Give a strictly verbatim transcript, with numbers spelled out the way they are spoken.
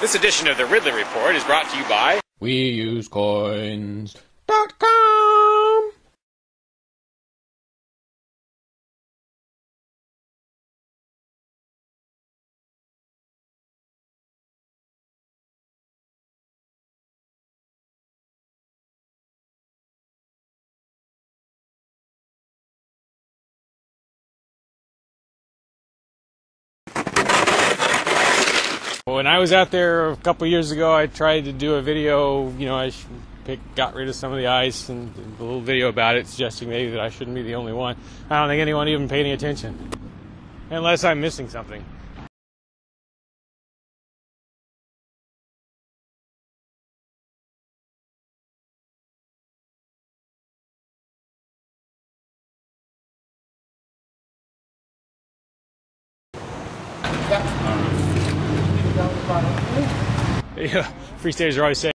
This edition of the Ridley Report is brought to you by We Use Coins dot com. When I was out there a couple years ago, I tried to do a video. You know, I picked, got rid of some of the ice and did a little video about it, suggesting maybe that I shouldn't be the only one. I don't think anyone even paid any attention, unless I'm missing something. Yeah, free staters are always saying